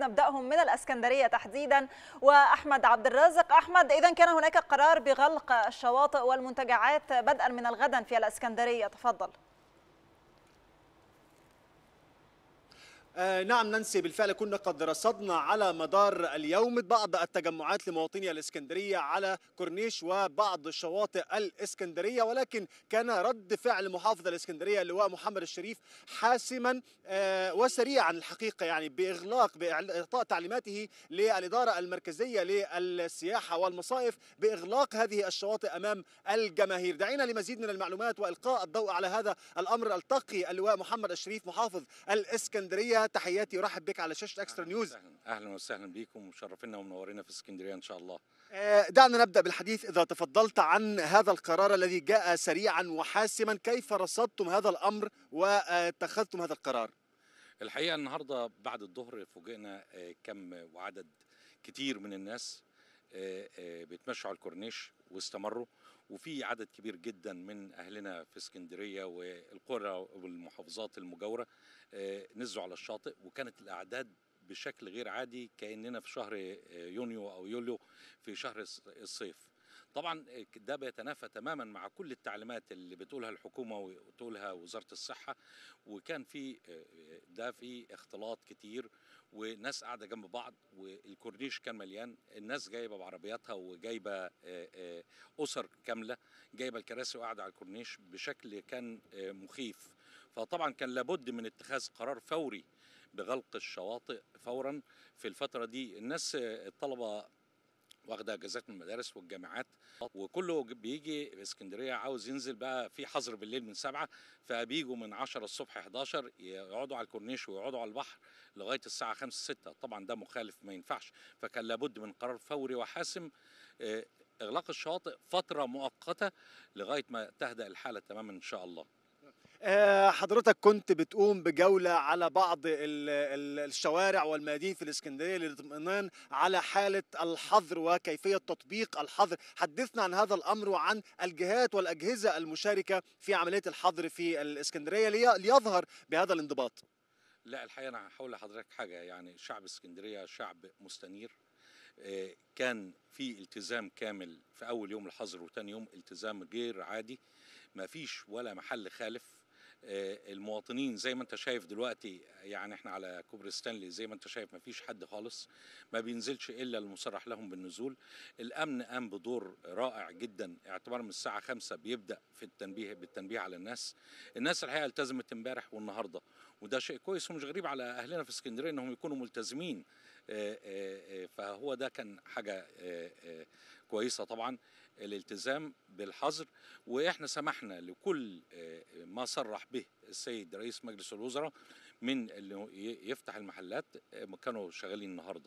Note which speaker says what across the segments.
Speaker 1: نبدأهم من الإسكندرية تحديدا وأحمد عبد الرازق. أحمد، إذا كان هناك قرار بغلق الشواطئ والمنتجعات بدءا من الغد في الإسكندرية، تفضل.
Speaker 2: نعم نانسي، بالفعل كنا قد رصدنا على مدار اليوم بعض التجمعات لمواطني الإسكندرية على كورنيش وبعض شواطئ الإسكندرية، ولكن كان رد فعل محافظ الإسكندرية اللواء محمد الشريف حاسما وسريعا الحقيقة، يعني بإعطاء تعليماته للإدارة المركزية للسياحة والمصائف بإغلاق هذه الشواطئ أمام الجماهير. دعينا لمزيد من المعلومات وإلقاء الضوء على هذا الأمر ألتقي اللواء محمد الشريف محافظ الإسكندرية. تحياتي ورحب بك على شاشة اكسترا نيوز.
Speaker 3: اهلا وسهلا بكم، مشرفينا ومنورينا في اسكندريه ان شاء الله.
Speaker 2: دعنا نبدا بالحديث اذا تفضلت عن هذا القرار الذي جاء سريعا وحاسما، كيف رصدتم هذا الامر واتخذتم هذا القرار؟
Speaker 3: الحقيقه النهارده بعد الظهر فوجئنا كم وعدد كتير من الناس بيتمشوا على الكورنيش واستمروا، وفي عدد كبير جدا من اهلنا في اسكندريه والقرى والمحافظات المجاوره نزلوا على الشاطئ، وكانت الاعداد بشكل غير عادي كاننا في شهر يونيو او يوليو في شهر الصيف. طبعا ده بيتنافى تماما مع كل التعليمات اللي بتقولها الحكومه وتقولها وزاره الصحه، وكان في اختلاط كتير وناس قاعده جنب بعض، والكورنيش كان مليان، الناس جايبه بعربياتها وجايبه اسر كامله جايبه الكراسي وقاعده على الكورنيش بشكل كان مخيف. فطبعا كان لابد من اتخاذ قرار فوري بغلق الشواطئ فورا في الفتره دي. الناس الطلبه واخده اجازات من المدارس والجامعات، وكله بيجي اسكندريه عاوز ينزل، بقى في حظر بالليل من 7، فبيجوا من 10 الصبح 11 يقعدوا على الكورنيش ويقعدوا على البحر لغايه الساعه 5 6. طبعا ده مخالف، ما ينفعش، فكان لابد من قرار فوري وحاسم اغلاق الشواطئ فتره مؤقته لغايه ما تهدأ الحاله تماما ان شاء الله.
Speaker 2: حضرتك كنت بتقوم بجولة على بعض الشوارع والميادين في الإسكندرية للاطمئنان على حالة الحظر وكيفية تطبيق الحظر. حدثنا عن هذا الأمر وعن الجهات والأجهزة المشاركة في عملية الحظر في الإسكندرية ليظهر بهذا الانضباط.
Speaker 3: لا الحقيقة أنا هقول لحضرتك حاجة، يعني شعب اسكندرية شعب مستنير، كان في التزام كامل في أول يوم الحظر وتاني يوم التزام غير عادي، ما فيش ولا محل خالف. المواطنين زي ما انت شايف دلوقتي، يعني احنا على كوبري ستانلي زي ما انت شايف ما فيش حد خالص، ما بينزلش الا المصرح لهم بالنزول. الامن قام بدور رائع جدا، اعتبار من الساعه 5 بيبدا في بالتنبيه على الناس الحقيقه التزمت امبارح والنهارده، وده شيء كويس ومش غريب على اهلنا في اسكندريه انهم يكونوا ملتزمين. فهو ده كان حاجه كويسه طبعا الالتزام بالحظر، واحنا سمحنا لكل ما صرح به السيد رئيس مجلس الوزراء من اللي يفتح المحلات كانوا شغالين النهارده.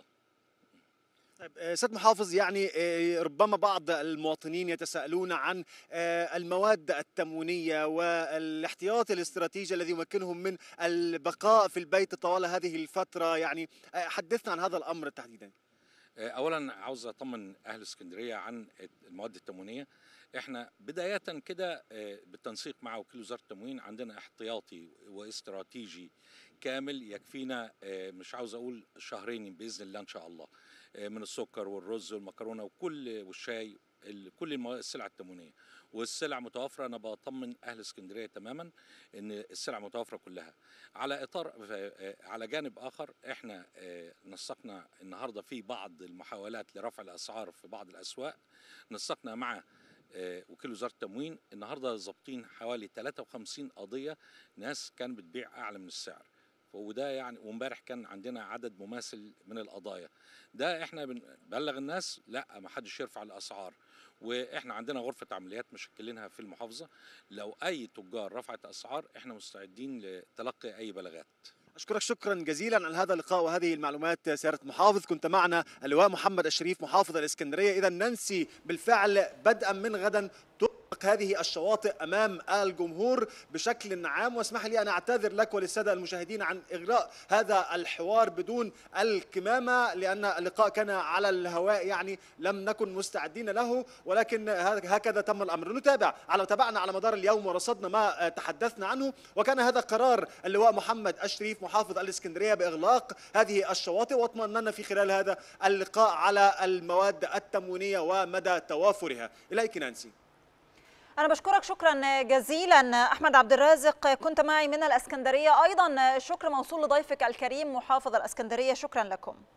Speaker 2: طيب سيد محافظ، يعني ربما بعض المواطنين يتساءلون عن المواد التموينية والاحتياطي الاستراتيجي الذي يمكنهم من البقاء في البيت طوال هذه الفترة، يعني حدثنا عن هذا الأمر تحديدا.
Speaker 3: اولا عاوز اطمن اهل اسكندريه عن المواد التموينيه. احنا بدايه كده بالتنسيق مع وكيل وزاره التموين عندنا احتياطي واستراتيجي كامل يكفينا، مش عاوز اقول شهرين باذن الله ان شاء الله، من السكر والرز والمكرونه والشاي، كل السلع التموينيه والسلع متوفره. انا بطمن اهل اسكندريه تماما ان السلع متوفره كلها. على جانب اخر احنا نسقنا النهارده في بعض المحاولات لرفع الاسعار في بعض الاسواق، نسقنا مع وكيل وزاره التموين النهارده ظابطين حوالي 53 قضيه ناس كانت بتبيع اعلى من السعر، وده يعني وامبارح كان عندنا عدد مماثل من القضايا. ده احنا بنبلغ الناس لا ما حدش يرفع الاسعار، واحنا عندنا غرفه عمليات مشكلينها في المحافظه، لو اي تجار رفعت اسعار احنا مستعدين لتلقي اي بلاغات.
Speaker 2: أشكرك شكرا جزيلا على هذا اللقاء وهذه المعلومات سيادة محافظ. كنت معنا اللواء محمد الشريف محافظ الإسكندرية. إذا ننسي بالفعل بدءا من غدا تغلق هذه الشواطئ أمام الجمهور بشكل عام، واسمح لي أن أعتذر لك وللسادة المشاهدين عن إغراء هذا الحوار بدون الكمامة، لأن اللقاء كان على الهواء، يعني لم نكن مستعدين له، ولكن هكذا تم الأمر. تابعنا على مدار اليوم ورصدنا ما تحدثنا عنه، وكان هذا قرار اللواء محمد الشريف محافظ الإسكندرية بإغلاق هذه الشواطئ، واطمأننا في خلال هذا اللقاء على المواد التموينية ومدى توافرها. إليك نانسي.
Speaker 1: أنا بشكرك شكرا جزيلا أحمد عبد الرازق، كنت معي من الإسكندرية. أيضا شكر موصول لضيفك الكريم محافظ الإسكندرية، شكرا لكم.